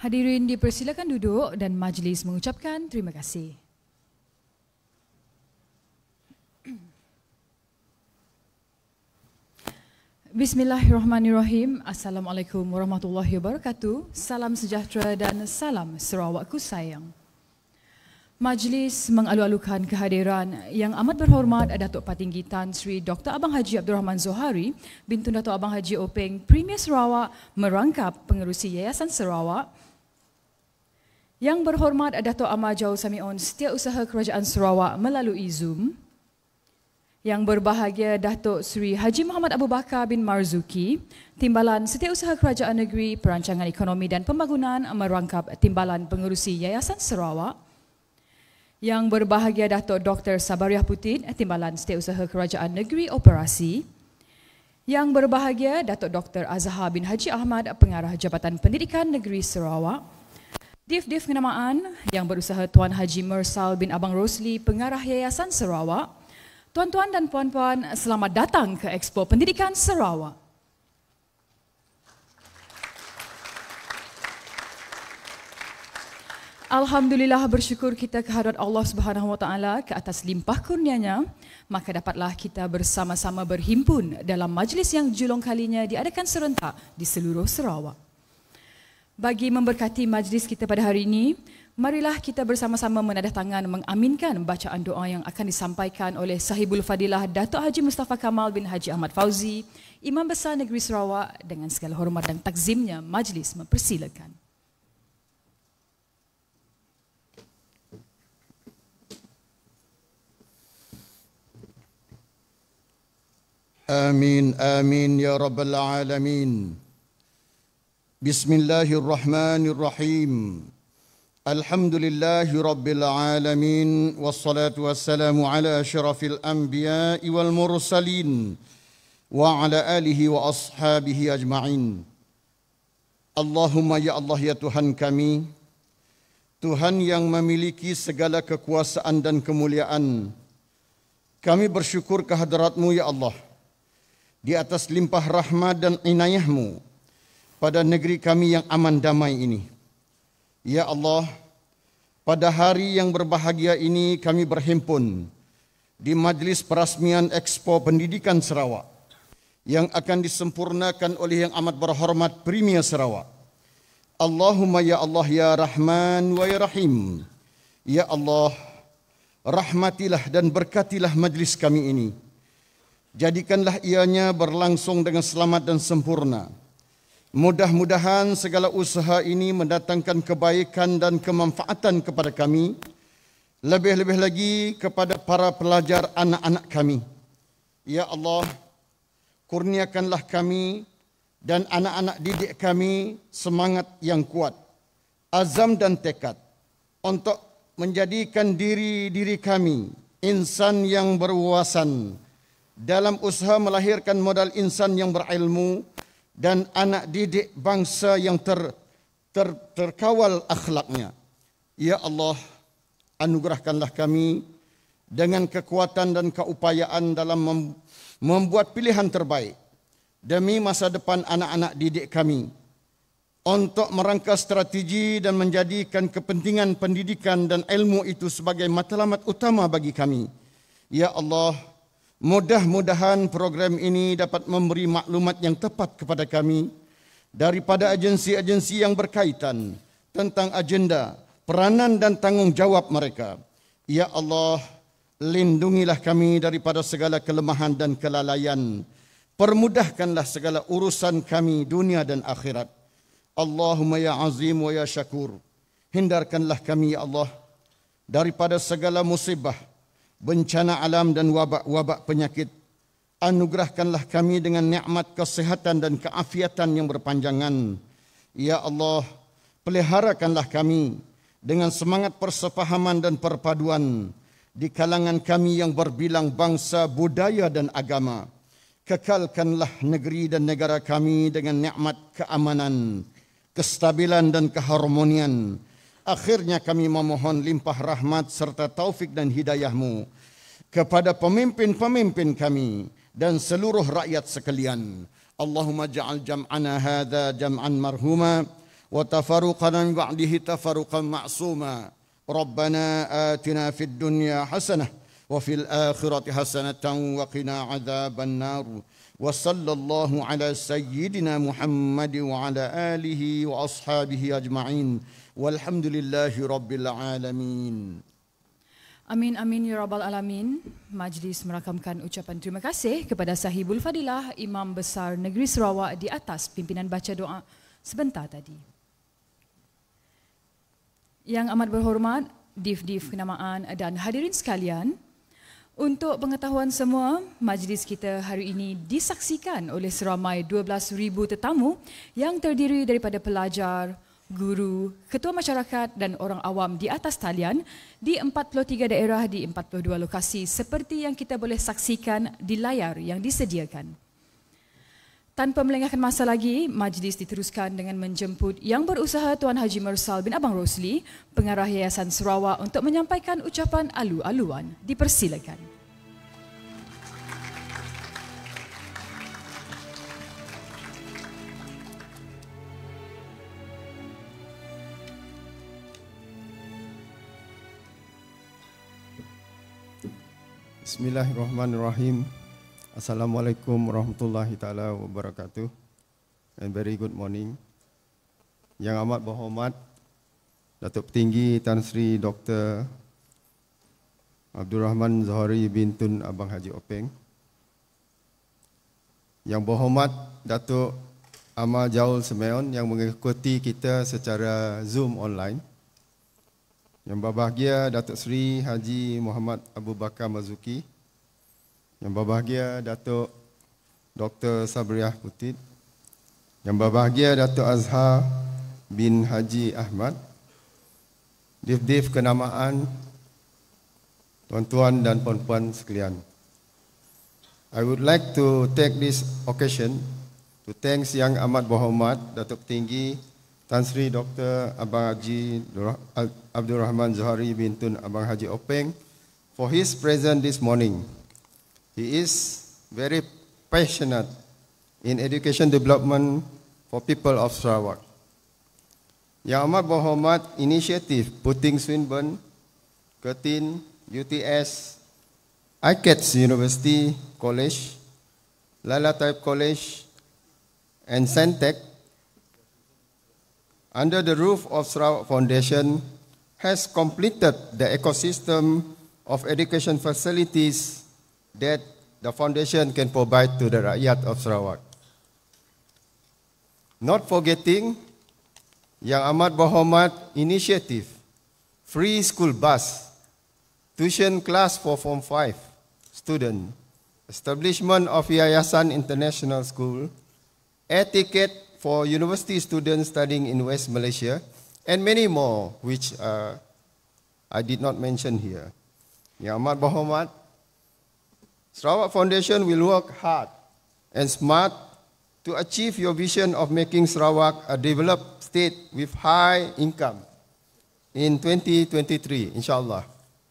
Hadirin dipersilakan duduk dan majlis mengucapkan terima kasih. Bismillahirrahmanirrahim. Assalamualaikum warahmatullahi wabarakatuh. Salam sejahtera dan salam Sarawakku sayang. Majlis mengalu-alukan kehadiran yang amat berhormat Datuk Patinggi Tan Sri Dr. Abang Haji Abdul Rahman Zohari, Bintun Datuk Abang Haji Openg, Premier Sarawak merangkap pengerusi Yayasan Sarawak. Yang berhormat Datuk Amar Jau Samion, Setiausaha Kerajaan Sarawak melalui Zoom. Yang berbahagia Datuk Sri Haji Muhammad Abu Bakar bin Marzuki, Timbalan Setiausaha Kerajaan Negeri Perancangan Ekonomi dan Pembangunan merangkap Timbalan Pengerusi Yayasan Sarawak. Yang berbahagia Datuk Dr. Sabariah Putin, Timbalan Setiausaha Kerajaan Negeri Operasi. Yang berbahagia Datuk Dr. Azhar bin Haji Ahmad, Pengarah Jabatan Pendidikan Negeri Sarawak. Div kenamaan yang berusaha Tuan Haji Mersal bin Abang Rosli, Pengarah Yayasan Sarawak. Tuan-tuan dan puan-puan, selamat datang ke Expo Pendidikan Sarawak. Alhamdulillah, bersyukur kita kehadrat Allah Subhanahu Wa Taala ke atas limpah kurnianya, maka dapatlah kita bersama-sama berhimpun dalam majlis yang julung kalinya diadakan serentak di seluruh Sarawak. Bagi memberkati majlis kita pada hari ini, marilah kita bersama-sama menadah tangan mengaminkan bacaan doa yang akan disampaikan oleh Sahibul Fadilah Datuk Haji Mustafa Kamal bin Haji Ahmad Fauzi, Imam Besar Negeri Sarawak. Dengan segala hormat dan takzimnya, majlis mempersilakan. Amin, amin ya rabbal alamin. Bismillahirrahmanirrahim. Alhamdulillahi rabbil alamin. Wassalatu wassalamu ala asyrafil anbiya'i wal mursalin. Wa ala alihi wa ashabihi ajma'in. Allahumma ya Allah ya Tuhan kami, Tuhan yang memiliki segala kekuasaan dan kemuliaan, kami bersyukur kehadrat-Mu ya Allah, di atas limpah rahmat dan inayah-Mu pada negeri kami yang aman damai ini. Ya Allah, pada hari yang berbahagia ini kami berhimpun di majlis perasmian Expo Pendidikan Sarawak yang akan disempurnakan oleh yang amat berhormat Premier Sarawak. Allahumma ya Allah ya Rahman wa ya Rahim. Ya Allah, rahmatilah dan berkatilah majlis kami ini. Jadikanlah ianya berlangsung dengan selamat dan sempurna. Mudah-mudahan segala usaha ini mendatangkan kebaikan dan kemanfaatan kepada kami, lebih-lebih lagi kepada para pelajar anak-anak kami. Ya Allah, kurniakanlah kami dan anak-anak didik kami semangat yang kuat, azam dan tekad untuk menjadikan diri kami insan yang berwawasan, dalam usaha melahirkan modal insan yang berilmu dan anak didik bangsa yang terkawal akhlaknya. Ya Allah, anugerahkanlah kami dengan kekuatan dan keupayaan dalam membuat pilihan terbaik demi masa depan anak-anak didik kami, untuk merangka strategi dan menjadikan kepentingan pendidikan dan ilmu itu sebagai matlamat utama bagi kami. Ya Allah, mudah-mudahan program ini dapat memberi maklumat yang tepat kepada kami daripada agensi-agensi yang berkaitan tentang agenda, peranan dan tanggungjawab mereka. Ya Allah, lindungilah kami daripada segala kelemahan dan kelalaian. Permudahkanlah segala urusan kami dunia dan akhirat. Allahumma ya azim wa ya syakur. Hindarkanlah kami ya Allah daripada segala musibah, bencana alam dan wabak penyakit. Anugerahkanlah kami dengan nikmat kesehatan dan keafiatan yang berpanjangan. Ya Allah, peliharakanlah kami dengan semangat persefahaman dan perpaduan di kalangan kami yang berbilang bangsa, budaya dan agama. Kekalkanlah negeri dan negara kami dengan nikmat keamanan, kestabilan dan keharmonian. Akhirnya kami memohon limpah rahmat serta taufik dan hidayah-Mu kepada pemimpin-pemimpin kami dan seluruh rakyat sekalian. Allahumma ja'al jam'ana hadha jam'an marhuma وتفرقنا من بعده تفرقا معصوما ربنا آتنا في الدنيا حسنة وفي الآخرة حسنة وقنا عذاب النار وصلى الله على سيدنا محمد وعلى آله وأصحابه أجمعين والحمد لله رب العالمين. Amin, amin, ya Rabbal Alamin. Majlis merakamkan ucapan terima kasih kepada Sahibul Fadilah, Imam Besar Negeri Sarawak di atas pimpinan baca doa sebentar tadi. Yang amat berhormat, Div-Div kenamaan dan hadirin sekalian, untuk pengetahuan semua, majlis kita hari ini disaksikan oleh seramai 12,000 tetamu yang terdiri daripada pelajar, guru, ketua masyarakat dan orang awam di atas talian di 43 daerah di 42 lokasi seperti yang kita boleh saksikan di layar yang disediakan. Tanpa melengahkan masa lagi, majlis diteruskan dengan menjemput Yang Berusaha Tuan Haji Mersal bin Abang Rosli, Pengarah Yayasan Sarawak untuk menyampaikan ucapan alu-aluan. Dipersilakan. Bismillahirrahmanirrahim. Assalamualaikum warahmatullahi taala wabarakatuh. And very good morning. Yang amat berhormat Datuk Petinggi Tan Sri Dr. Abdul Rahman Zohari bin Tun Abang Haji Openg. Yang berhormat Datuk Amal Jaul Semeon yang mengikuti kita secara Zoom online. Yang berbahagia Datuk Seri Haji Muhammad Abu Bakar Mazuki. Yang berbahagia Datuk Dr. Sabriah Putid. Yang berbahagia Datuk Azhar bin Haji Ahmad. Div-Div kenamaan, tuan-tuan dan puan-puan sekalian. I would like to take this occasion to thank Yang Amat Berhormat Datuk Petinggi Tan Sri Dr. Abang Haji Abdul Rahman Zohari bin Tun Abang Haji Openg for his presence this morning. He is very passionate in education development for people of Sarawak. Yang amat berhormat inisiatif Puting Swinburne, Curtin, UTS, ICATS University College, Lala Type College and Sentec under the roof of Sarawak Foundation has completed the ecosystem of education facilities that the foundation can provide to the rakyat of Sarawak. Not forgetting Yang Amat Berhormat initiative, free school bus, tuition class for Form 5 student, establishment of Yayasan International School, air ticket for university students studying in West Malaysia, and many more, which I did not mention here. Yang Amat Berhormat, Sarawak Foundation will work hard and smart to achieve your vision of making Sarawak a developed state with high income in 2023, inshallah.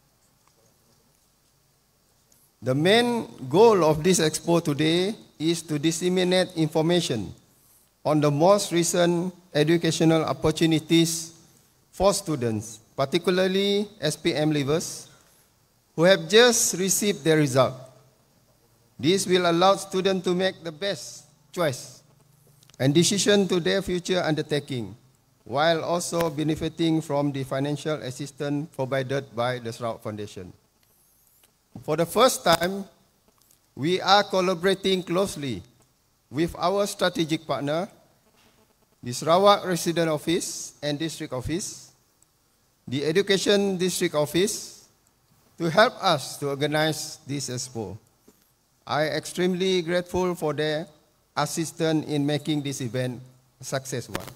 The main goal of this expo today is to disseminate information on the most recent educational opportunities for students, particularly SPM leavers, who have just received their result. This will allow students to make the best choice and decision to their future undertaking, while also benefiting from the financial assistance provided by the Sarawak Foundation. For the first time, we are collaborating closely with our strategic partner, the Sarawak Resident Office and District Office, the Education District Office, to help us to organize this expo. I am extremely grateful for their assistance in making this event a successful one.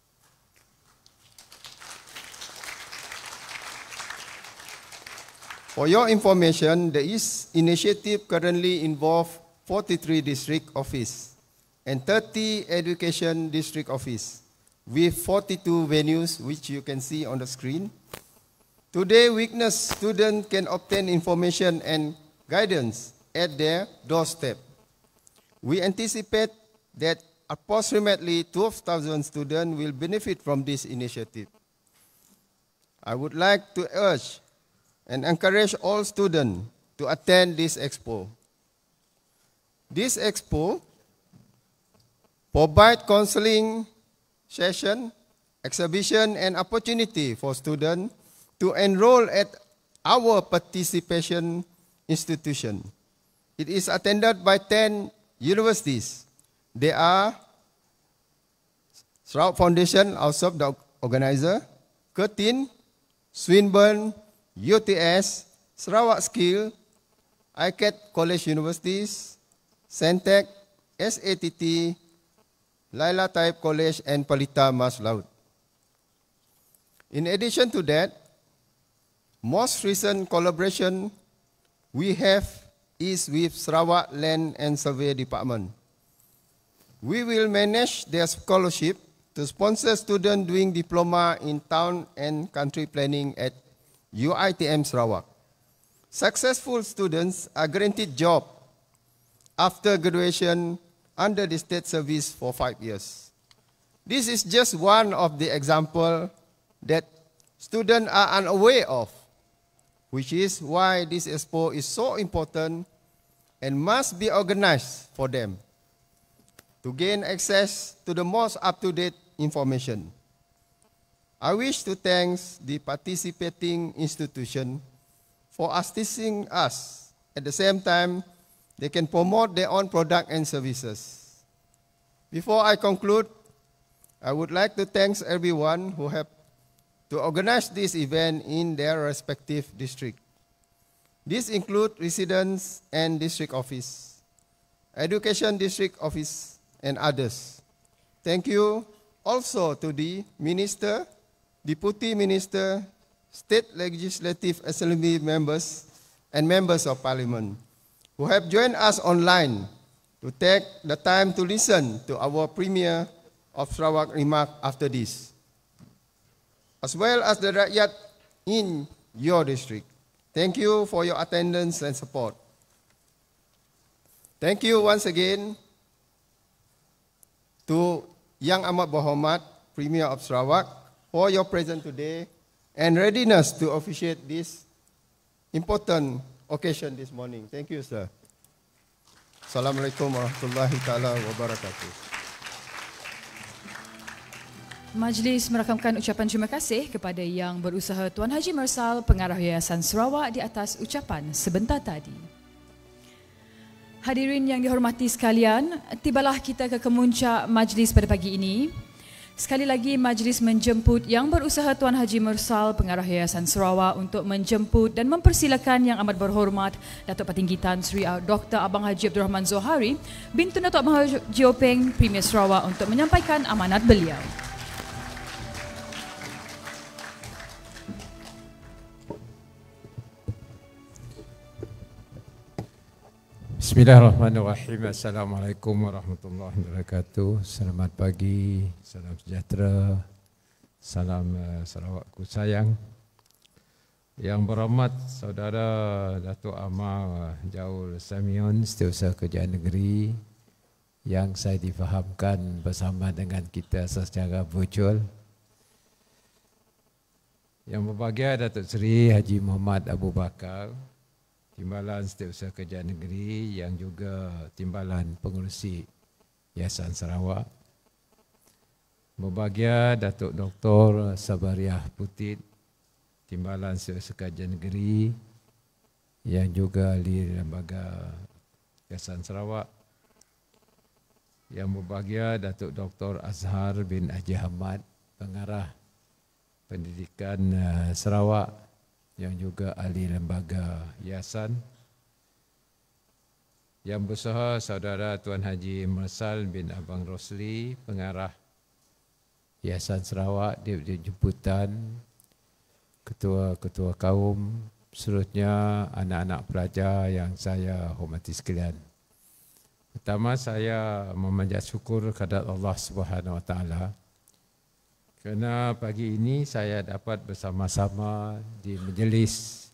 For your information, the initiative currently involves 43 district offices and 30 education district offices with 42 venues, which you can see on the screen. Today, witness students can obtain information and guidance at their doorstep. We anticipate that approximately 12,000 students will benefit from this initiative. I would like to urge and encourage all students to attend this expo. This expo provides counseling session, exhibition, and opportunity for students to enroll at our participation institution. It is attended by 10 universities. They are Sarawak Foundation, also the organizer, Curtin, Swinburne, UTS, Sarawak Skill, ICAT College Universities, Sentec, SATT, Laila Taib College, and Palita Mas Laut. In addition to that, most recent collaboration we have is with Sarawak Land and Survey Department. We will manage their scholarship to sponsor students doing diploma in town and country planning at UITM Sarawak. Successful students are granted job after graduation under the state service for 5 years. This is just one of the examples that students are unaware of, which is why this expo is so important and must be organized for them to gain access to the most up-to-date information. I wish to thank the participating institution for assisting us. At the same time, they can promote their own product and services. Before I conclude, I would like to thank everyone who helped to organize this event in their respective district. These include residents and district office, education district office, and others. Thank you also to the Minister, Deputy Minister, State Legislative Assembly members, and members of Parliament who have joined us online to take the time to listen to our Premier of Sarawak remark after this, as well as the rakyat in your district. Thank you for your attendance and support. Thank you once again to Yang Amat Berhormat Premier of Sarawak for your presence today and readiness to officiate this important occasion this morning. Thank you, sir. Assalamualaikum warahmatullahi taala wabarakatuh. Majlis merakamkan ucapan terima kasih kepada Yang Berusaha Tuan Haji Mersal, Pengarah Yayasan Sarawak di atas ucapan sebentar tadi. Hadirin yang dihormati sekalian, tibalah kita ke kemuncak majlis pada pagi ini. Sekali lagi majlis menjemput Yang Berusaha Tuan Haji Mersal, Pengarah Yayasan Sarawak untuk menjemput dan mempersilakan Yang Amat Berhormat Datuk Patinggi Tan Sri Dr. Abang Haji Abdul Rahman Zohari, Bintun Datuk Abang Haji Openg, Premier Sarawak untuk menyampaikan amanat beliau. Bismillahirrahmanirrahim. Assalamualaikum warahmatullahi wabarakatuh. Selamat pagi, salam sejahtera, salam Sarawakku sayang. Yang berhormat Saudara Datuk Amar Jaul Samion, Setiausaha Kerajaan Negeri, yang saya difahamkan bersama dengan kita secara virtual. Yang berbahagia Datuk Seri Haji Muhammad Abu Bakar, Timbalan Setiausaha Kerajaan Negeri yang juga Timbalan Pengerusi Yayasan Sarawak. Berbahagia Datuk Dr. Sabariah Putit, Timbalan Setiausaha Kerajaan Negeri yang juga ahli lembaga Yayasan Sarawak. Yang berbahagia Datuk Dr. Azhar bin Haji Hamad, Pengarah Pendidikan Sarawak yang juga ahli lembaga yayasan. Yang berusaha Saudara Tuan Haji Mersal bin Abang Rosli, Pengarah Yayasan Sarawak, Deputi Jemputan, Ketua-Ketua Kaum, seterusnya anak-anak pelajar yang saya hormati sekalian. Pertama, saya memanjat syukur kepada Allah Subhanahu Wa Taala kerana pagi ini saya dapat bersama-sama di majlis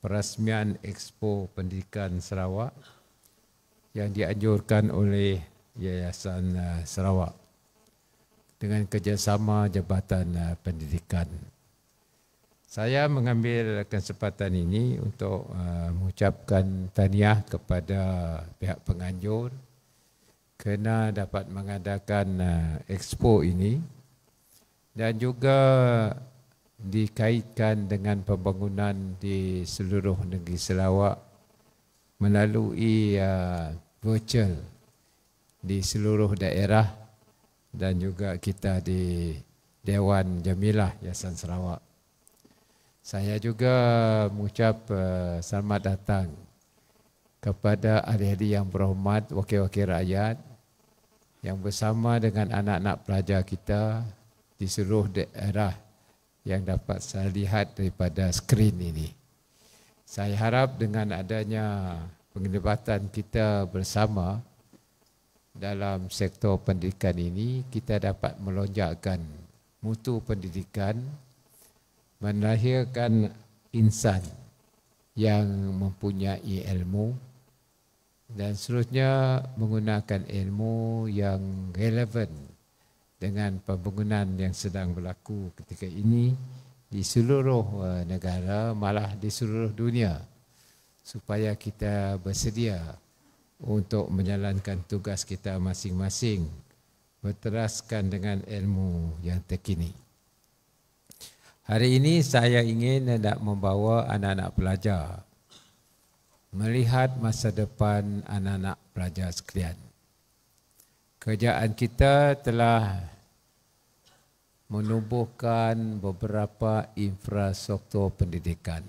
perasmian Expo Pendidikan Sarawak yang dianjurkan oleh Yayasan Sarawak dengan kerjasama Jabatan Pendidikan. Saya mengambil kesempatan ini untuk mengucapkan tahniah kepada pihak penganjur kerana dapat mengadakan expo ini dan juga dikaitkan dengan pembangunan di seluruh negeri Sarawak melalui virtual di seluruh daerah dan juga kita di Dewan Jamilah Yayasan Sarawak. Saya juga mengucap selamat datang kepada ahli-ahli yang berhormat, wakil-wakil rakyat yang bersama dengan anak-anak pelajar kita di seluruh daerah yang dapat saya lihat daripada skrin ini. Saya harap dengan adanya penglibatan kita bersama dalam sektor pendidikan ini, kita dapat melonjakkan mutu pendidikan, melahirkan insan yang mempunyai ilmu dan seterusnya menggunakan ilmu yang relevan dengan pembangunan yang sedang berlaku ketika ini di seluruh negara, malah di seluruh dunia, supaya kita bersedia untuk menjalankan tugas kita masing-masing berteraskan dengan ilmu yang terkini. Hari ini saya ingin hendak membawa anak-anak pelajar melihat masa depan anak-anak pelajar sekalian. Kerajaan kita telah menubuhkan beberapa infrastruktur pendidikan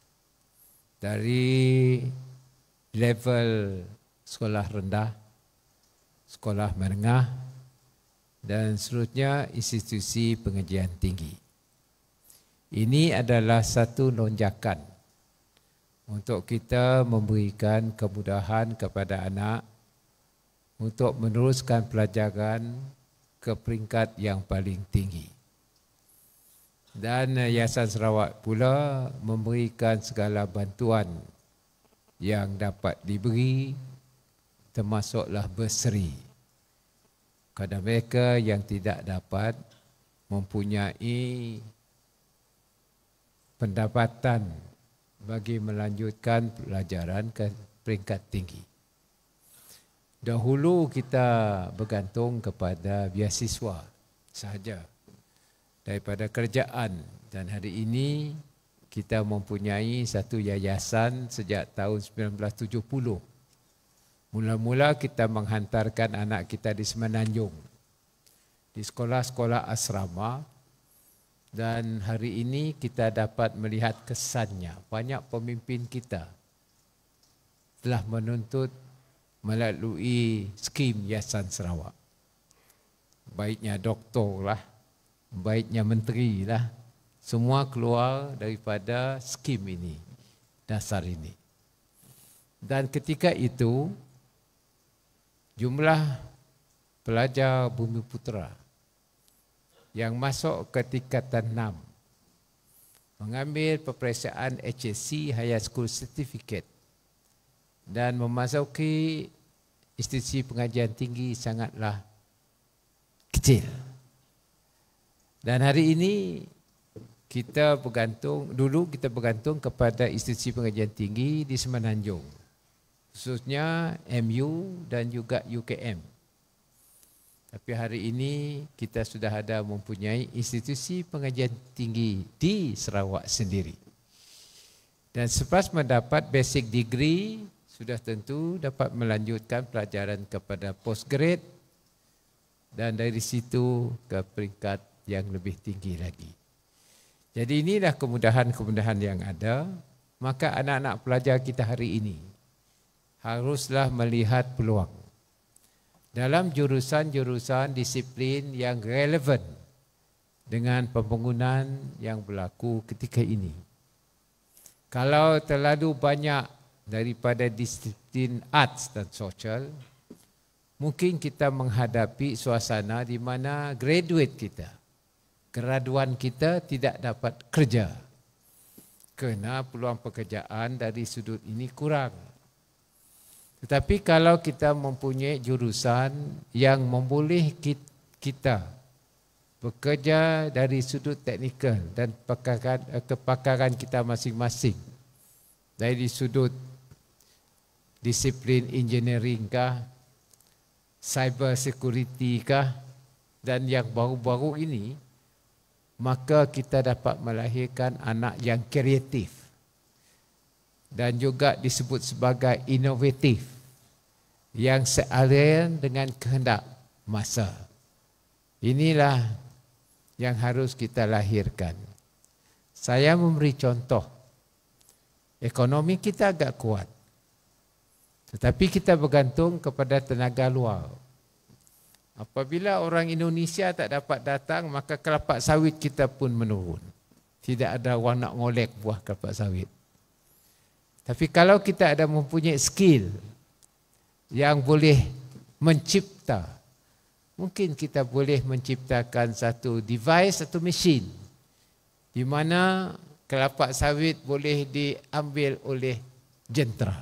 dari level sekolah rendah, sekolah menengah dan seterusnya institusi pengajian tinggi. Ini adalah satu lonjakan untuk kita memberikan kemudahan kepada anak untuk meneruskan pelajaran ke peringkat yang paling tinggi. Dan Yayasan Sarawak pula memberikan segala bantuan yang dapat diberi, termasuklah bursary kepada mereka yang tidak dapat mempunyai pendapatan bagi melanjutkan pelajaran ke peringkat tinggi. Dahulu kita bergantung kepada beasiswa sahaja daripada kerajaan, dan hari ini kita mempunyai satu yayasan sejak tahun 1970. Mula-mula kita menghantarkan anak kita di Semenanjung, di sekolah-sekolah asrama. Dan hari ini kita dapat melihat kesannya. Banyak pemimpin kita telah menuntut melalui skim Yayasan Sarawak. Baiknya doktor lah, baiknya menteri lah, semua keluar daripada skim ini, dasar ini. Dan ketika itu, jumlah pelajar Bumi Putera yang masuk ke tingkatan 6 mengambil peperiksaan HSC Higher School Certificate dan memasuki institusi pengajian tinggi sangatlah kecil. Dan hari ini kita bergantung kepada institusi pengajian tinggi di Semenanjung, khususnya MU dan juga UKM. Tapi hari ini kita sudah ada mempunyai institusi pengajian tinggi di Sarawak sendiri. Dan selepas mendapat basic degree, sudah tentu dapat melanjutkan pelajaran kepada postgrad dan dari situ ke peringkat yang lebih tinggi lagi. Jadi inilah kemudahan-kemudahan yang ada. Maka anak-anak pelajar kita hari ini haruslah melihat peluang dalam jurusan-jurusan disiplin yang relevan dengan pembangunan yang berlaku ketika ini. Kalau terlalu banyak daripada disiplin arts dan sosial, mungkin kita menghadapi suasana di mana graduate kita, graduan kita tidak dapat kerja kerana peluang pekerjaan dari sudut ini kurang. Tetapi kalau kita mempunyai jurusan yang memboleh kita bekerja dari sudut teknikal dan kepakaran kita masing-masing, dari sudut disiplin engineering kah, cyber security kah, dan yang baru-baru ini, maka kita dapat melahirkan anak yang kreatif dan juga disebut sebagai inovatif yang sealiran dengan kehendak masa. Inilah yang harus kita lahirkan. Saya memberi contoh. Ekonomi kita agak kuat, tetapi kita bergantung kepada tenaga luar. Apabila orang Indonesia tak dapat datang, maka kelapa sawit kita pun menurun. Tidak ada orang nak ngolek buah kelapa sawit. Tapi kalau kita ada mempunyai skill yang boleh mencipta, mungkin kita boleh menciptakan satu device, satu mesin di mana kelapa sawit boleh diambil oleh jentera.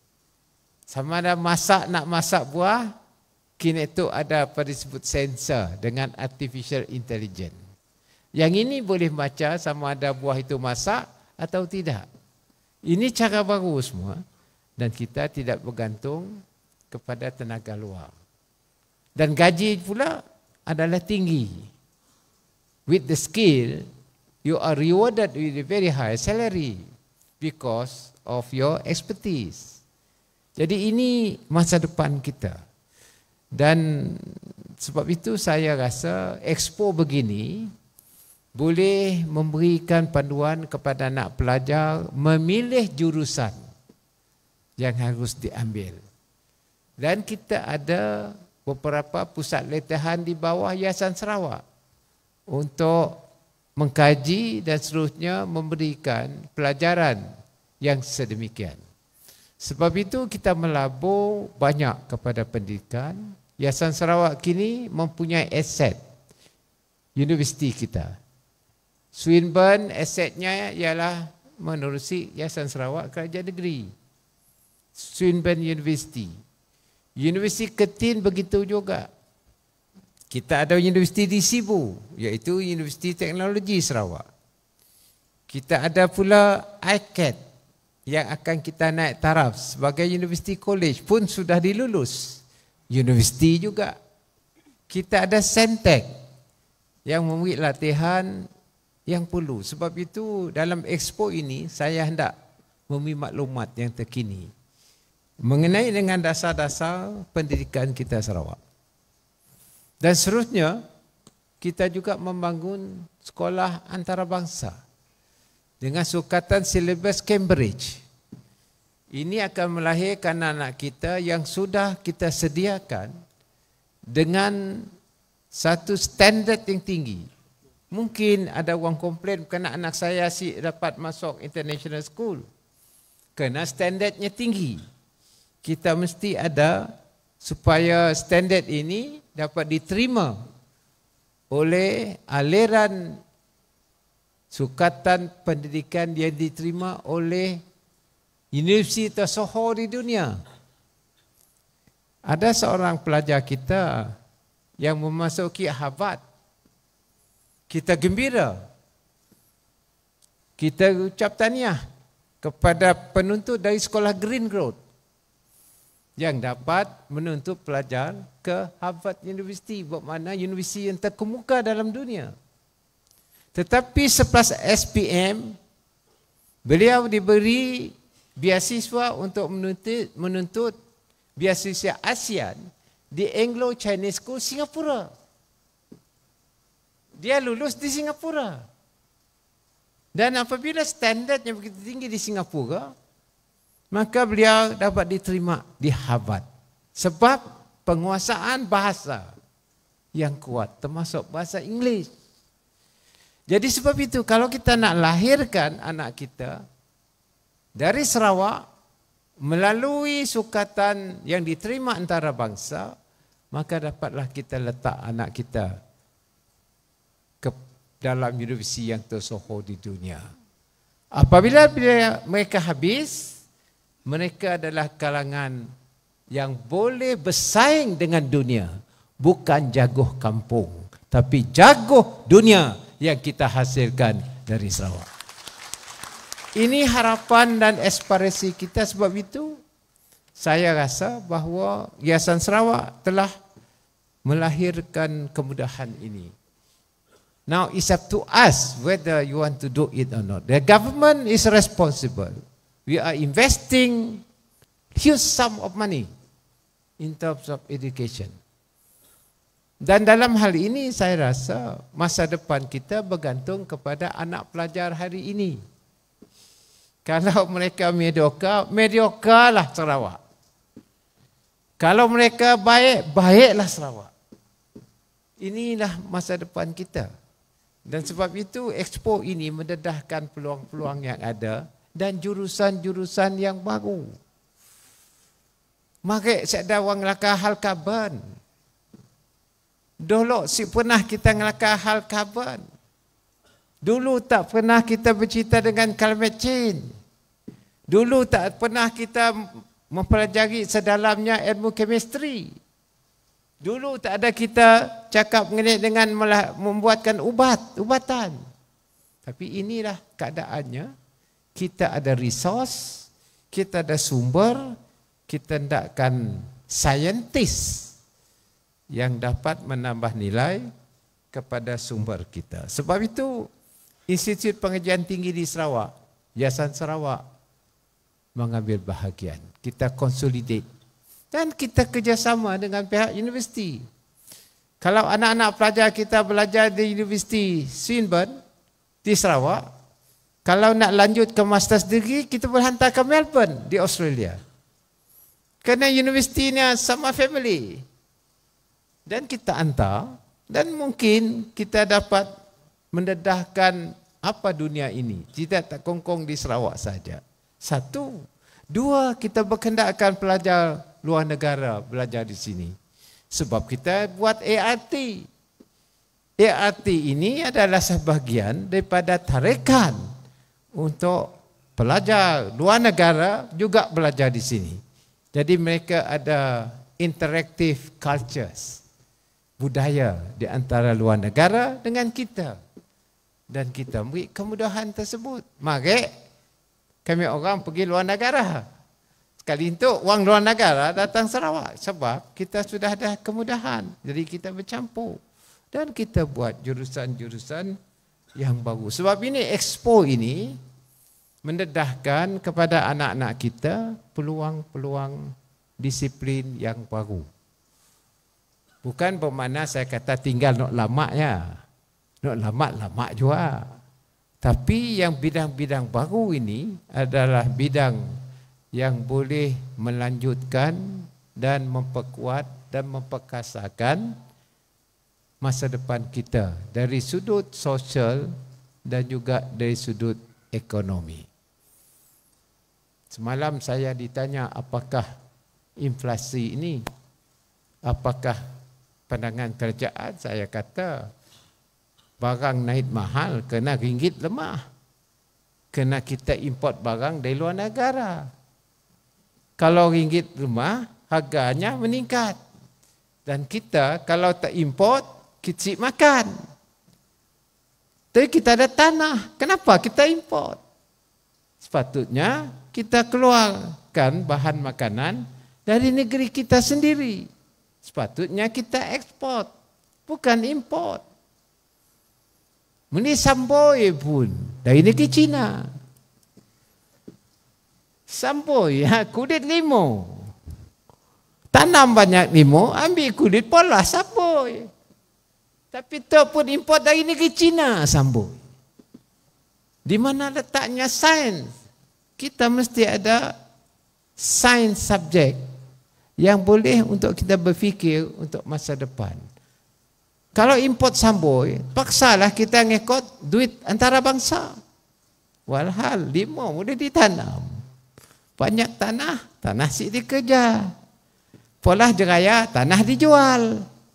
Sama ada nak masak buah, kini itu ada apa disebut sensor dengan artificial intelligence. Yang ini boleh baca sama ada buah itu masak atau tidak. Ini cara baru semua dan kita tidak bergantung kepada tenaga luar. Dan gaji pula adalah tinggi. With the skill, you are rewarded with a very high salary because of your expertise. Jadi ini masa depan kita. Dan sebab itu saya rasa expo begini boleh memberikan panduan kepada anak pelajar memilih jurusan yang harus diambil. Dan kita ada beberapa pusat latihan di bawah Yayasan Sarawak untuk mengkaji dan seterusnya memberikan pelajaran yang sedemikian. Sebab itu kita melabur banyak kepada pendidikan. Yayasan Sarawak kini mempunyai aset universiti kita. Swinburne asetnya ialah menerusi Yayasan Sarawak Kerajaan Negeri. Swinburne University. Universiti Ketin begitu juga. Kita ada universiti di Sibu, iaitu Universiti Teknologi Sarawak. Kita ada pula ICAT yang akan kita naik taraf sebagai University College pun sudah dilulus. Universiti juga. Kita ada Sentek yang memberi latihan yang perlu. Sebab itu dalam expo ini saya hendak memberi maklumat yang terkini mengenai dengan dasar-dasar pendidikan kita Sarawak. Dan seterusnya, kita juga membangun sekolah antarabangsa dengan sukatan silibus Cambridge. Ini akan melahirkan anak kita yang sudah kita sediakan dengan satu standard yang tinggi. Mungkin ada orang komplain kerana anak saya dapat masuk international school. Kerana standardnya tinggi. Kita mesti ada supaya standard ini dapat diterima oleh aliran sukatan pendidikan yang diterima oleh universiti tersohor di dunia. Ada seorang pelajar kita yang memasuki Harvard. Kita gembira. Kita ucap tahniah kepada penuntut dari sekolah Green Road yang dapat menuntut pelajar ke Harvard University, bermakna universiti yang terkemuka dalam dunia. Tetapi selepas SPM, beliau diberi beasiswa untuk menuntut beasiswa ASEAN di Anglo-Chinese School Singapura. Dia lulus di Singapura. Dan apabila standardnya begitu tinggi di Singapura, maka beliau dapat diterima di Harvard. Sebab penguasaan bahasa yang kuat, termasuk bahasa Inggeris. Jadi sebab itu, kalau kita nak lahirkan anak kita dari Sarawak, melalui sukatan yang diterima antarabangsa, maka dapatlah kita letak anak kita ke dalam universiti yang tersohor di dunia. Apabila mereka habis, mereka adalah kalangan yang boleh bersaing dengan dunia. Bukan jaguh kampung, tapi jaguh dunia yang kita hasilkan dari Sarawak. Ini harapan dan aspirasi kita, sebab itu saya rasa bahawa Yayasan Sarawak telah melahirkan kemudahan ini. Now it's up to us whether you want to do it or not. The government is responsible. We are investing huge sum of money in terms of education. Dan dalam hal ini saya rasa masa depan kita bergantung kepada anak pelajar hari ini. Kalau mereka mediocre, mediocre lah Sarawak. Kalau mereka baik, baiklah Sarawak. Inilah masa depan kita. Dan sebab itu Expo ini mendedahkan peluang-peluang yang ada dan jurusan-jurusan yang baru. Maka saya ada orang ngelakar hal carbon. Dulu si pernah kita ngelakar hal carbon. Dulu tak pernah kita bercerita dengan climate change. Dulu tak pernah kita mempelajari sedalamnya ilmu chemistry. Dulu tak ada kita cakap mengenai dengan membuatkan ubatan. Tapi inilah keadaannya. Kita ada resource, kita ada sumber, kita hendakkan saintis yang dapat menambah nilai kepada sumber kita. Sebab itu Institut Pengajian Tinggi di Sarawak, Yayasan Sarawak mengambil bahagian. Kita consolidate. Dan kita kerjasama dengan pihak universiti. Kalau anak-anak pelajar kita belajar di Universiti Swinburne di Sarawak, kalau nak lanjut ke master's degree, kita berhantar ke Melbourne di Australia. Kerana universitinya sama family. Dan kita hantar, dan mungkin kita dapat mendedahkan apa dunia ini. Tidak tak kongkong di Sarawak saja. Satu. Dua, kita berkendakkan pelajar luar negara belajar di sini. Sebab kita buat ART. ART ini adalah sebahagian daripada tarikan untuk pelajar luar negara juga belajar di sini. Jadi mereka ada interactive cultures, budaya di antara luar negara dengan kita. Dan kita beri kemudahan tersebut. Maka kami orang pergi luar negara. Sekali itu orang luar negara datang Sarawak. Sebab kita sudah ada kemudahan. Jadi kita bercampur. Dan kita buat jurusan-jurusan yang baru. Sebab ini Expo ini mendedahkan kepada anak-anak kita peluang-peluang disiplin yang baru. Bukan bermakna saya kata tinggal nak lama ya. Nak lama juga. Tapi yang bidang-bidang baru ini adalah bidang yang boleh melanjutkan dan memperkuat dan memperkasakan masa depan kita dari sudut sosial dan juga dari sudut ekonomi. Semalam saya ditanya apakah inflasi ini, apakah pandangan kerajaan, saya kata barang naik mahal kerana ringgit lemah. Kerana kita import barang dari luar negara. Kalau ringgit lemah, harganya meningkat. Dan kita kalau tak import, kecil makan. Tapi kita ada tanah. Kenapa kita import? Sepatutnya kita keluarkan bahan makanan dari negeri kita sendiri. Sepatutnya kita ekspor, bukan import. Ini samboi pun dari negeri Cina. Samboi, kulit limau. Tanam banyak limau, ambil kulit pola samboi. Tapi itu pun import dari negeri Cina samboi. Di mana letaknya sains? Kita mesti ada sains subjek yang boleh untuk kita berfikir untuk masa depan. Kalau import samboi, paksalah kita ngikut duit antara bangsa. Walhal limau boleh ditanam. Banyak tanah si dikerja. Polah jeraya, tanah dijual.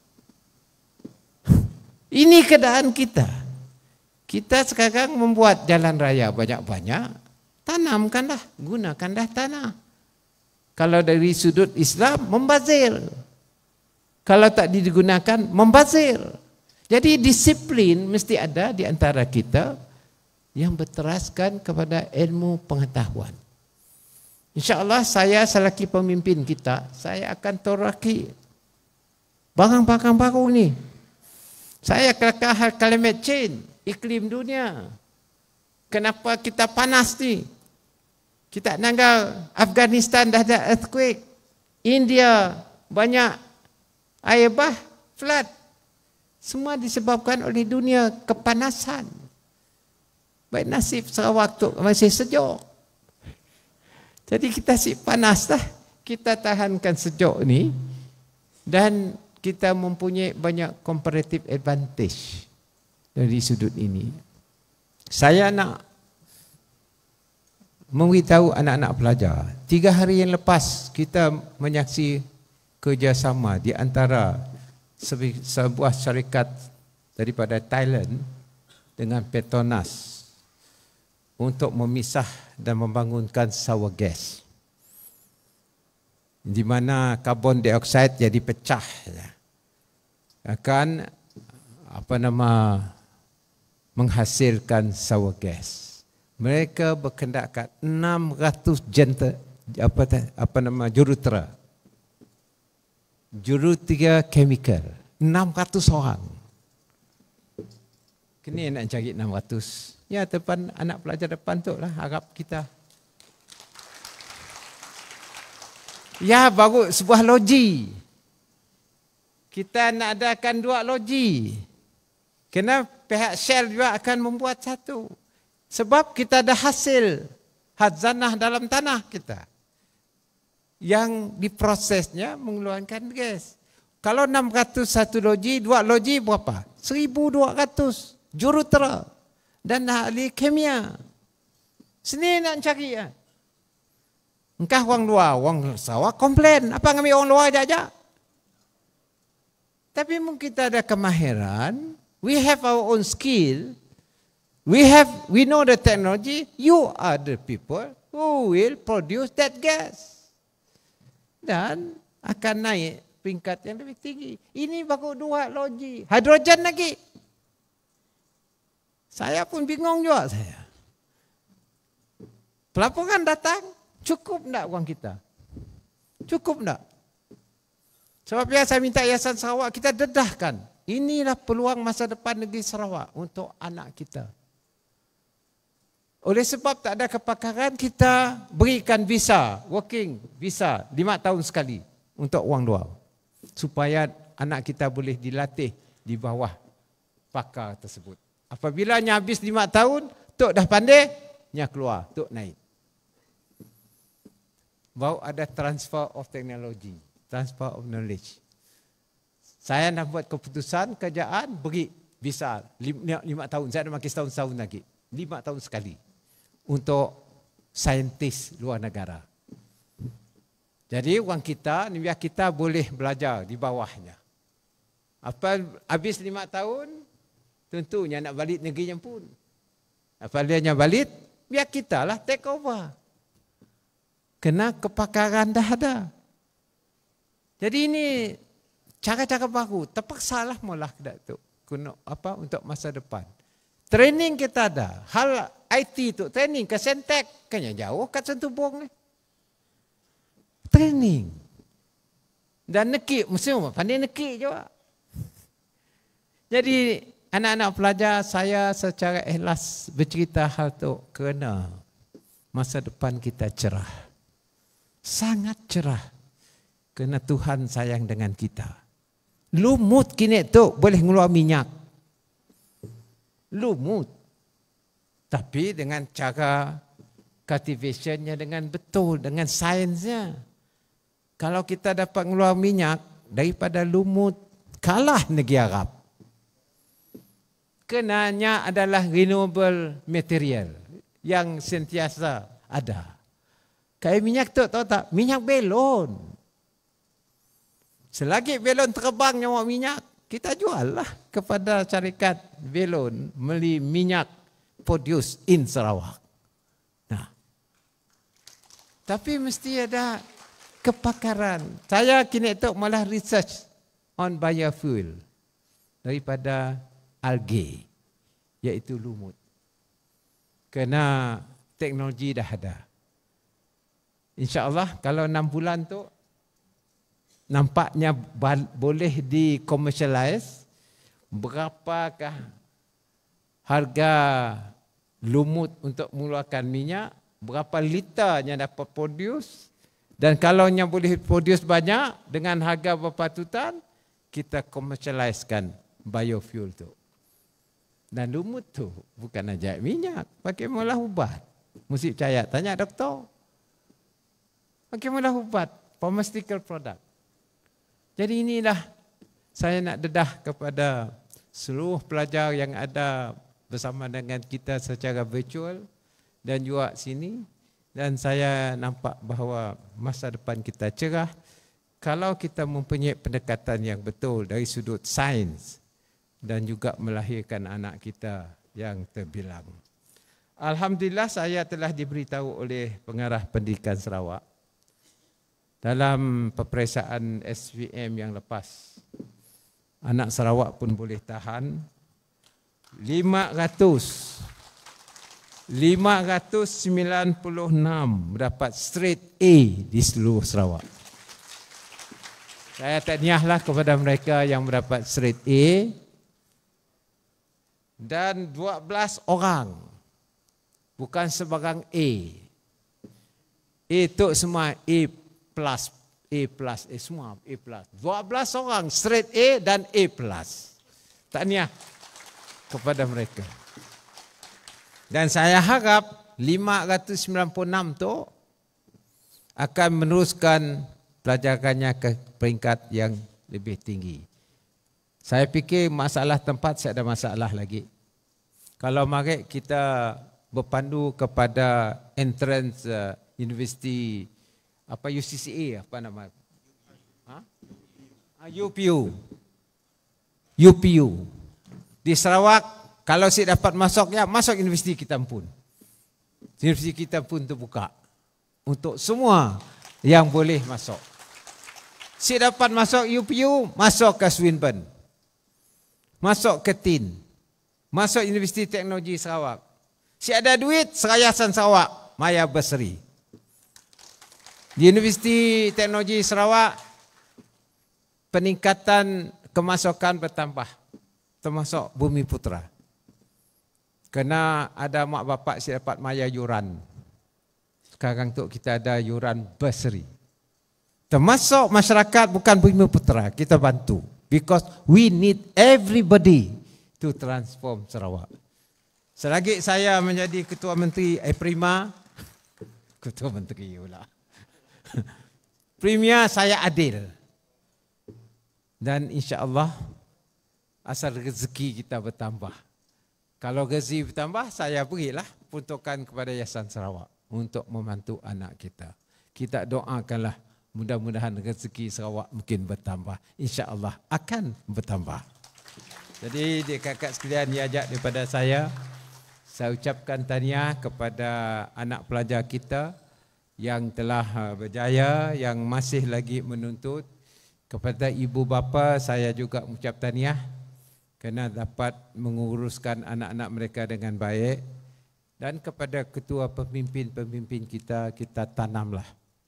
Ini keadaan kita. Kita sekarang membuat jalan raya banyak-banyak, tanamkanlah, gunakanlah tanah. Kalau dari sudut Islam, membazir. Kalau tak digunakan, membazir. Jadi disiplin mesti ada di antara kita yang berteraskan kepada ilmu pengetahuan. InsyaAllah saya selagi pemimpin kita, saya akan toraki barang-barang baru ni. Saya kelakar hal climate change, iklim dunia. Kenapa kita panas ni? Kita nanggal Afghanistan dah ada earthquake. India banyak air bah, flood. Semua disebabkan oleh dunia kepanasan. Baik nasib Sarawak tu masih sejuk. Jadi kita si panas lah. Kita tahankan sejuk ni. Dan kita mempunyai banyak comparative advantage dari sudut ini. Saya nak memberitahu anak-anak pelajar. 3 hari yang lepas kita menyaksi kerjasama di antara sebuah syarikat daripada Thailand dengan Petronas untuk memisah dan membangunkan sour gas, di mana karbon dioksida jadi pecah, akan menghasilkan sour gas. Mereka berkendak kat 600 jurutera chemical, 600 orang. Kini nak cari 600. Ya, depan anak pelajar depan tu lah harap kita. Ya, baru sebuah loji. Kita nak adakan 2 loji. Kena pihak Shell juga akan membuat satu. Sebab kita ada hasil khazanah dalam tanah kita yang diprosesnya mengeluarkan gas. Kalau 600 satu loji, 2 loji berapa? 1,200 jurutera dan ahli kimia. Sini nak cari ya. Engkau orang luar, orang Sarawak komplain, apa ngambil orang luar aja. Tapi mungkin kita ada kemahiran, we have our own skill. We know the technology. You are the people who will produce that gas. Dan akan naik peringkat yang lebih tinggi. Ini baru 2 loji. Hidrogen lagi. Saya pun bingung juga saya. Pelaporan datang, cukup tak uang kita? Cukup tak? Sebab saya minta Yayasan Sarawak, kita dedahkan. Inilah peluang masa depan negeri Sarawak untuk anak kita. Oleh sebab tak ada kepakaran, kita berikan visa, working visa 5 tahun sekali untuk orang luar. Supaya anak kita boleh dilatih di bawah pakar tersebut. Apabila nya habis 5 tahun, tok dah pandai, nya keluar, tok naik. Baru ada transfer of technology, transfer of knowledge. Saya nak buat keputusan kerjaan, beri visa 5 tahun. Saya nak makin setahun lagi. 5 tahun sekali. Untuk saintis luar negara. Jadi orang kita, biar kita boleh belajar di bawahnya. Habis 5 tahun, tentunya nak balik negerinya pun. Apabila balik, biar kita lah take over. Kena kepakaran dah ada. Jadi ini cara-cara baru. Terpaksalah mula tu. Untuk masa depan. Training kita ada. Hal IT tu training ke Sentek. Kayaknya jauh kat Sentubong ni. Training. Dan nekik. Mesti pandai nekik juga. Jadi anak-anak pelajar, saya secara ikhlas bercerita hal tu kerana masa depan kita cerah. Sangat cerah. Kerana Tuhan sayang dengan kita. Lumut kini tu boleh ngeluar minyak. Lumut. Tapi dengan cara cultivationnya dengan betul, dengan sainsnya. Kalau kita dapat ngeluar minyak daripada lumut, kalah negeri Arab. Kenanya adalah renewable material yang sentiasa ada. Kayak minyak tu tahu tak? Minyak belon. Selagi belon terbang nyawa minyak, kita jual lah kepada syarikat belon beli minyak produce in Sarawak. Nah, tapi mesti ada kepakaran. Saya kini tu malah research on biofuel daripada algae, iaitu lumut. Kerana teknologi dah ada. InsyaAllah kalau 6 bulan tu nampaknya boleh di-commercialize. Berapakah harga lumut untuk mengeluarkan minyak, berapa liter yang dapat produce, dan kalau yang boleh produce banyak dengan harga berpatutan, kita commercializekan biofuel tu. Dan lumut tu bukan aja minyak, pakai malah ubat. Mesti percaya, tanya doktor. Pakai malah ubat, pharmaceutical product. Jadi inilah saya nak dedah kepada seluruh pelajar yang ada bersama dengan kita secara virtual dan juga sini, dan saya nampak bahawa masa depan kita cerah kalau kita mempunyai pendekatan yang betul dari sudut sains dan juga melahirkan anak kita yang terbilang. Alhamdulillah saya telah diberitahu oleh Pengarah Pendidikan Sarawak dalam peperiksaan SVM yang lepas, anak Sarawak pun boleh tahan 596 mendapat straight A di seluruh Sarawak. Saya tahniahlah kepada mereka yang mendapat straight A, dan 12 orang, bukan sebarang A. A itu semua A plus, semua A plus. 12 orang straight A dan A plus. Tahniah kepada mereka. Dan saya harap 596 tu akan meneruskan pelajarannya ke peringkat yang lebih tinggi. Saya fikir masalah tempat saya ada masalah lagi. Kalau mari kita berpandu kepada entrance universiti apa UCCA apa nama? UPU. Di Sarawak kalau si dapat masuk ya masuk universiti kita pun. Universiti kita pun terbuka untuk semua yang boleh masuk. Si dapat masuk UPU, masuk ke Swinburne. Masuk ke TIN. Masuk Universiti Teknologi Sarawak. Si ada duit, Serayasan Sarawak, Maya Berseri. Di Universiti Teknologi Sarawak, peningkatan kemasukan bertambah, termasuk Bumi Putra. Kerana ada mak bapak si dapat maya yuran. Sekarang tu kita ada yuran bursary. Termasuk masyarakat bukan Bumi Putra, kita bantu. Because we need everybody to transform Sarawak. Selagi saya menjadi Ketua Menteri Prima, Ketua Menteri pula. Premier saya adil. Dan insya-Allah asal rezeki kita bertambah. Kalau rezeki bertambah, saya berilah peruntukan kepada Yayasan Sarawak untuk membantu anak kita. Kita doakanlah mudah-mudahan rezeki Sarawak mungkin bertambah. InsyaAllah akan bertambah. Jadi kakak sekalian diajak daripada saya ucapkan tahniah kepada anak pelajar kita yang telah berjaya, yang masih lagi menuntut. Kepada ibu bapa saya juga mengucap tahniah kerana dapat menguruskan anak-anak mereka dengan baik. Dan kepada ketua pemimpin-pemimpin kita, kita tanamlah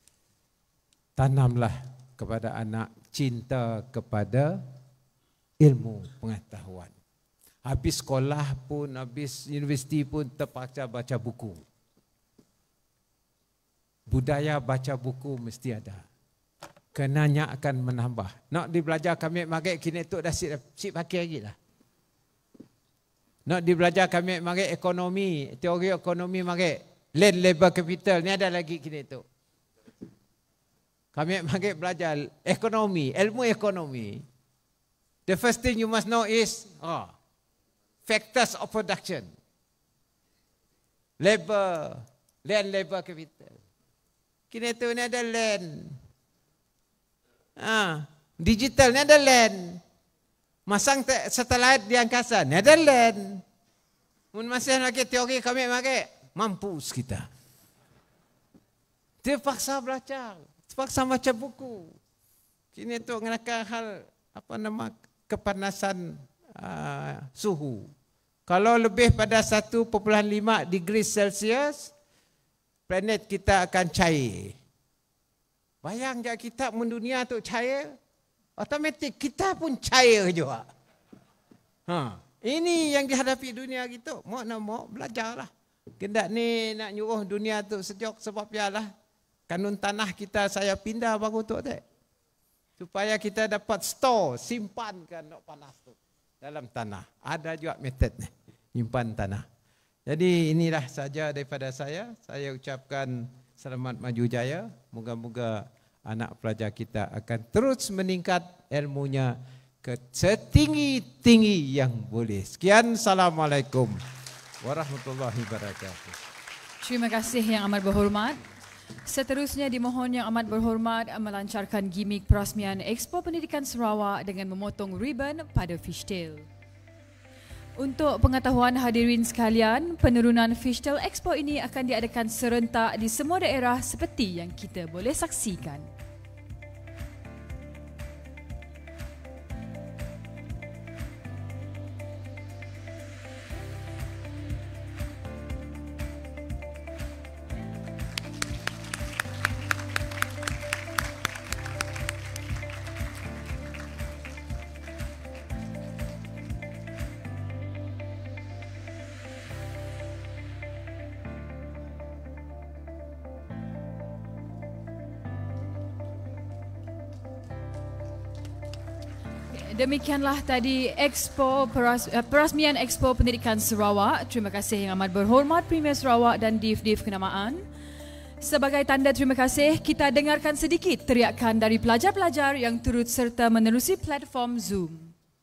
kepada anak cinta kepada ilmu pengetahuan. Habis sekolah pun, habis universiti pun terpaksa baca buku. Budaya baca buku mesti ada. Kenanya akan menambah. Nak dibelajar kami magik kini tu dah sip pakai lagi lah. Nak dibelajar kami magik ekonomi, teori ekonomi magik land labor capital ni ada lagi kini tu. Kami magik belajar ekonomi, ilmu ekonomi. The first thing you must know is factors of production. Labor, land labor capital. Kini tu ni ada land. Digital ni ada land. Masang satelit di angkasa ni ada land. Mun masih lagi teori kami makai mampus kita. Terpaksa belajar. Terpaksa baca buku. Kini tu mengenakan hal kepanasan suhu. Kalau lebih pada 1.5 degree Celsius, planet kita akan cair. Bayang je kita mendunia tu cair, automatik kita pun cair juga. Ini yang dihadapi dunia gitu. Mau nak mau belajarlah. Kendak ni nak nyuruh dunia tu sejuk sebab ialah kanun tanah kita saya pindah baru tu dek. Supaya kita dapat store, simpankan nak panas tu dalam tanah. Ada juga metod ni, simpan tanah. Jadi inilah saja daripada saya. Saya ucapkan selamat maju jaya. Moga-moga anak pelajar kita akan terus meningkat ilmunya ke setinggi-tinggi yang boleh. Sekian, Assalamualaikum warahmatullahi wabarakatuh. Terima kasih yang amat berhormat. Seterusnya dimohon yang amat berhormat melancarkan gimik perasmian Expo Pendidikan Sarawak dengan memotong ribbon pada fishtail. Untuk pengetahuan hadirin sekalian, penurunan fishtail Expo ini akan diadakan serentak di semua daerah seperti yang kita boleh saksikan. Demikianlah tadi perasmian Expo Pendidikan Sarawak. Terima kasih yang amat berhormat Premier Sarawak dan Div-Div kenamaan. Sebagai tanda terima kasih, kita dengarkan sedikit teriakan dari pelajar-pelajar yang turut serta menerusi platform Zoom.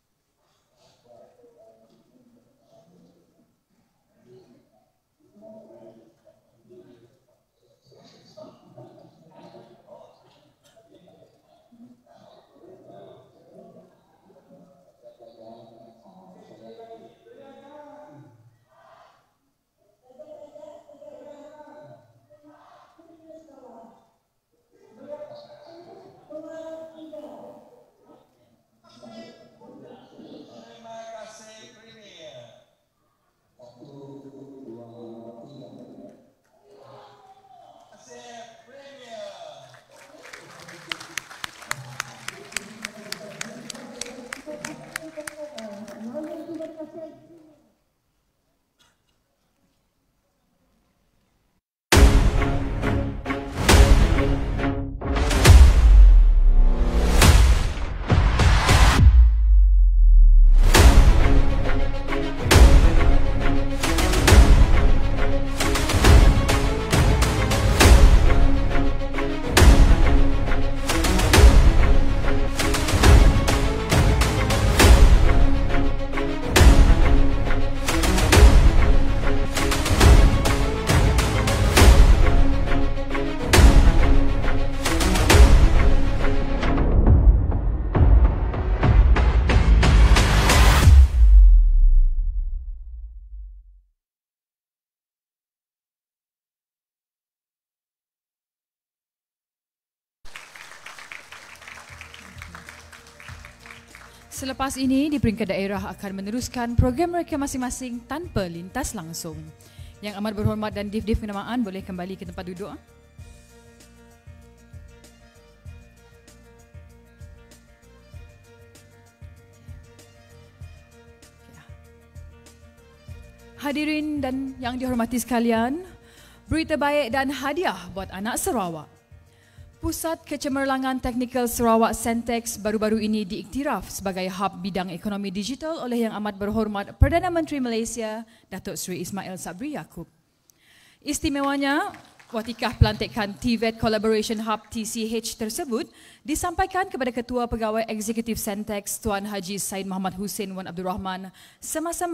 Selepas ini, di peringkat daerah akan meneruskan program mereka masing-masing tanpa lintas langsung. Yang amat berhormat dan Div-Div kenamaan boleh kembali ke tempat duduk. Hadirin dan yang dihormati sekalian, berita baik dan hadiah buat anak Sarawak. Pusat Kecemerlangan Teknikal Sarawak Sentex baru-baru ini diiktiraf sebagai hub bidang ekonomi digital oleh yang amat berhormat Perdana Menteri Malaysia, Datuk Seri Ismail Sabri Yaakob. Istimewanya, watikah pelantikan TVET Collaboration Hub TCH tersebut disampaikan kepada Ketua Pegawai Eksekutif Sentex Tuan Haji Said Muhammad Hussein Wan Abdul Rahman semasa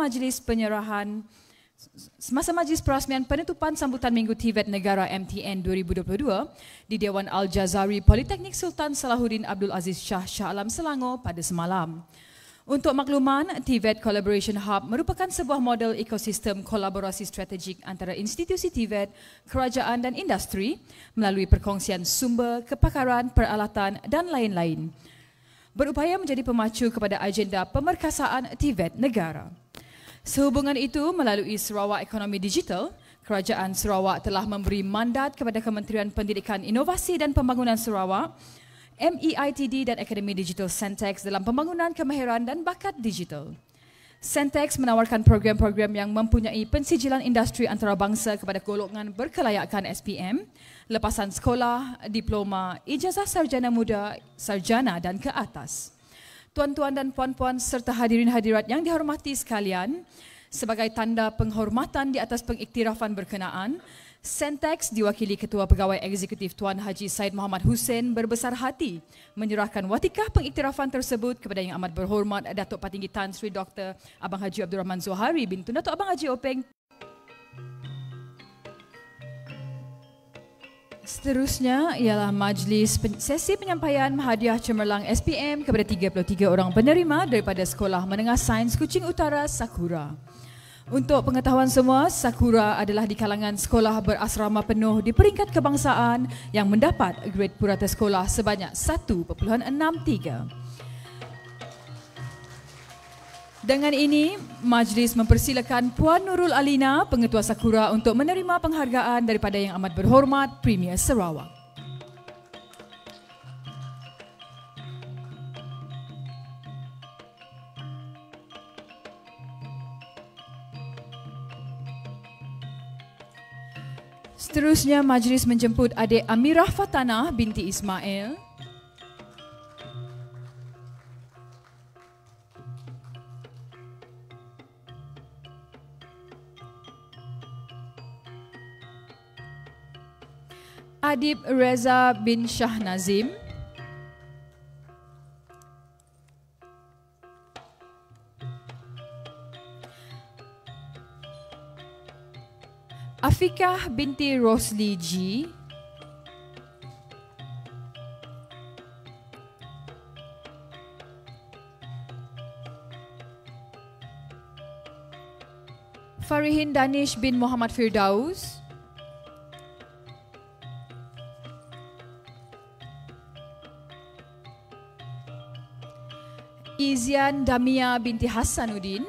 majlis perasmian penutupan sambutan Minggu TVET Negara MTN 2022 di Dewan Al-Jazari Politeknik Sultan Salahuddin Abdul Aziz Shah Shah Alam Selangor pada semalam. Untuk makluman, TVET Collaboration Hub merupakan sebuah model ekosistem kolaborasi strategik antara institusi TVET, kerajaan dan industri melalui perkongsian sumber, kepakaran, peralatan dan lain-lain. Berupaya menjadi pemacu kepada agenda pemerkasaan TVET negara. Sehubungan itu, melalui Sarawak Ekonomi Digital, Kerajaan Sarawak telah memberi mandat kepada Kementerian Pendidikan, Inovasi dan Pembangunan Sarawak, MEITD dan Akademi Digital Sentex dalam pembangunan kemahiran dan bakat digital. Sentex menawarkan program-program yang mempunyai pensijilan industri antarabangsa kepada golongan berkelayakan SPM, lepasan sekolah, diploma, ijazah sarjana muda, sarjana dan ke atas. Tuan-tuan dan puan-puan serta hadirin hadirat yang dihormati sekalian, sebagai tanda penghormatan di atas pengiktirafan berkenaan, Sentex diwakili Ketua Pegawai Eksekutif Tuan Haji Said Muhammad Hussein berbesar hati menyerahkan watikah pengiktirafan tersebut kepada Yang Amat Berhormat Datuk Patinggi Tan Sri Dr. Abang Haji Abdul Rahman Zohari bintu Datuk Abang Haji Openg. Seterusnya ialah majlis sesi penyampaian hadiah cemerlang SPM kepada 33 orang penerima daripada Sekolah Menengah Sains Kuching Utara Sakura. Untuk pengetahuan semua, Sakura adalah di kalangan sekolah berasrama penuh di peringkat kebangsaan yang mendapat grade purata sekolah sebanyak 1.63. Dengan ini, majlis mempersilakan Puan Nurul Alina, Pengetua Sakura untuk menerima penghargaan daripada Yang Amat Berhormat Premier Sarawak. Seterusnya, majlis menjemput adik Amirah Fatanah binti Ismail. Adib Reza bin Shah Nazim. Afikah binti Rosli G. Farihin Danish bin Muhammad Firdaus. Izian Damia binti Hasanuddin.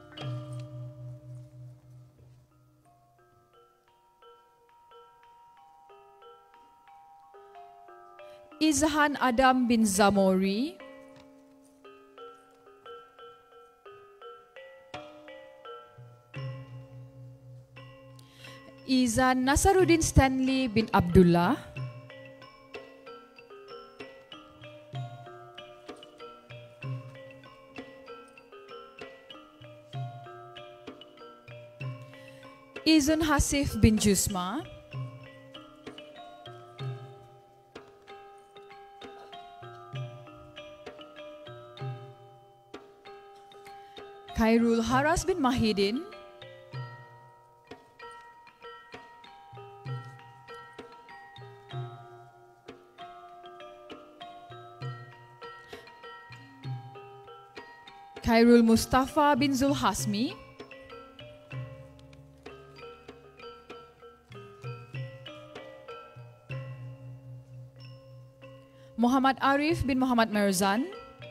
Izhan Adam bin Zamori. Izan Nasaruddin Stanley bin Abdullah. Izun Hasif bin Jusma. Khairul Haras bin Mahidin. Khairul Mustafa bin Zulhasmi. Muhammad Arif bin Muhammad Merzan.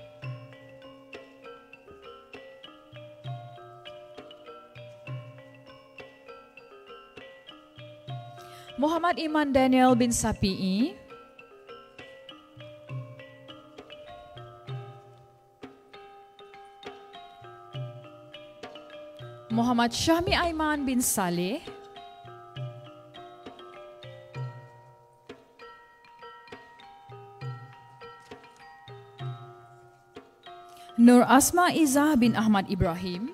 Muhammad Iman Daniel bin Sapi'i. Muhammad Syahmi Aiman bin Saleh. Nur Asma Izzah bin Ahmad Ibrahim.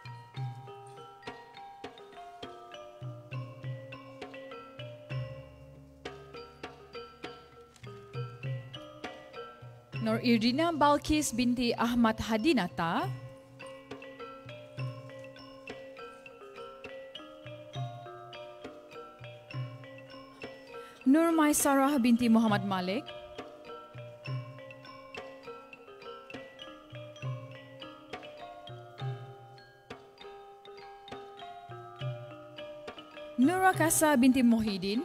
Nur Irdina Balkis binti Ahmad Hadinata. Nur Maisarah binti Muhammad Malik. Nurakasa binti Muhyiddin,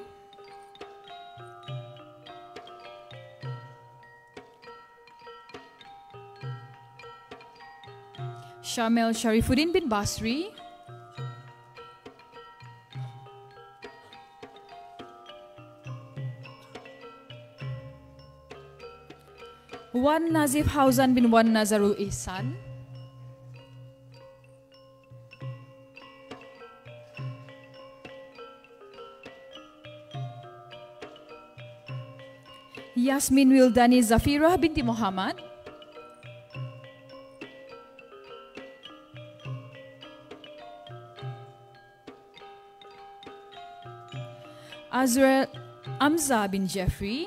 Syamil Sharifuddin bin Basri, Wan Nazif Hauzan bin Wan Nazarul Ihsan, Yasmin Wildani Zafirah binti Muhammad, Azrael Amza bin Jeffrey,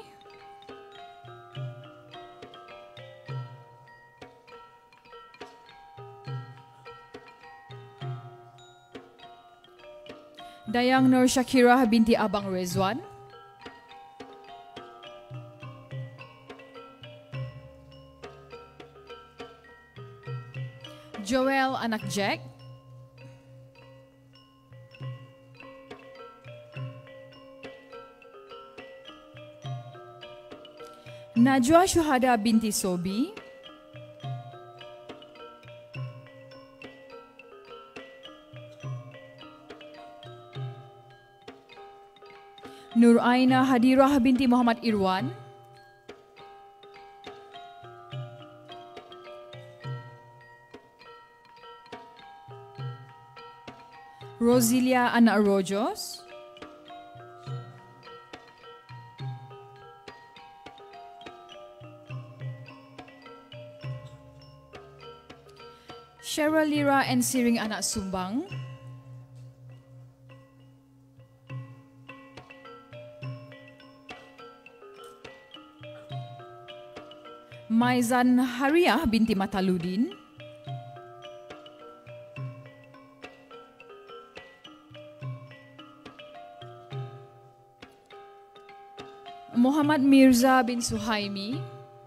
Dayang Nur Syakirah binti Abang Rezwan, Joel anak Jack, Najwa Syuhada binti Sobi, Nur Aina Hadirah binti Muhammad Irwan, Rozilia anak Rojos, Cheryl Lira and Siring anak Sumbang, Maizan Hariah binti Mataludin, Muhammad Mirza bin Suhaimi,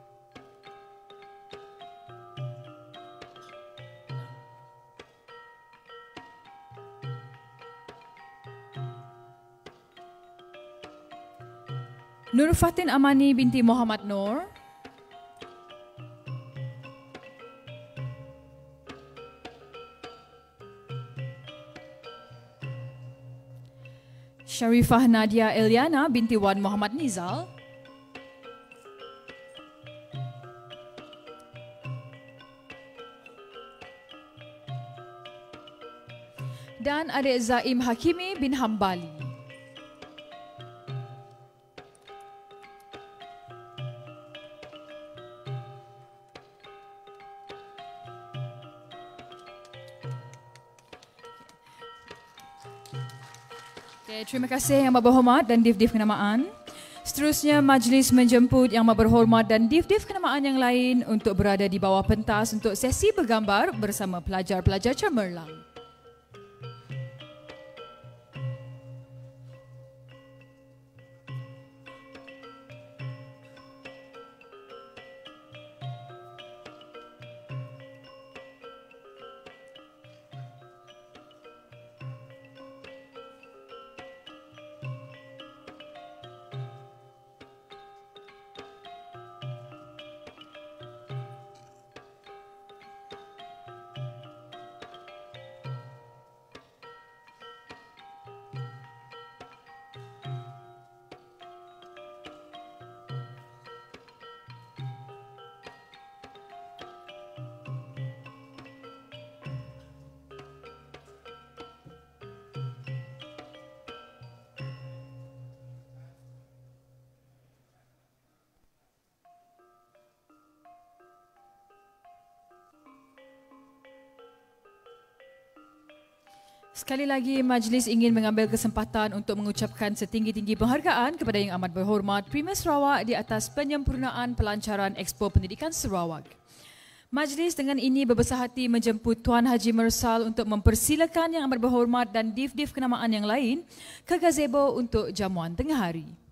Nur Fatin Amani binti Muhammad Nur, Sharifah Nadia Eliana binti Wan Muhammad Nizal, dan adik Zaim Hakimi bin Hambali. Terima kasih Yang Berhormat dan Div-Div Kenamaan. Seterusnya, majlis menjemput Yang Berhormat dan Div-Div Kenamaan yang lain untuk berada di bawah pentas untuk sesi bergambar bersama pelajar-pelajar cemerlang. Sekali lagi, majlis ingin mengambil kesempatan untuk mengucapkan setinggi-tinggi penghargaan kepada Yang Amat Berhormat Premier Sarawak di atas penyempurnaan pelancaran Expo Pendidikan Sarawak. Majlis dengan ini berbesar hati menjemput Tuan Haji Mersal untuk mempersilakan Yang Amat Berhormat dan Div-Div Kenamaan yang lain ke gazebo untuk jamuan tengah hari.